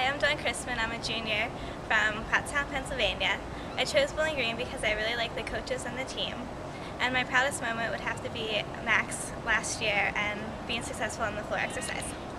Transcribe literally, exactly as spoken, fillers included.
Hi, I'm Christman. I'm a junior from Pottstown, Pennsylvania. I chose Bowling Green because I really like the coaches and the team. And my proudest moment would have to be Max last year and being successful in the floor exercise.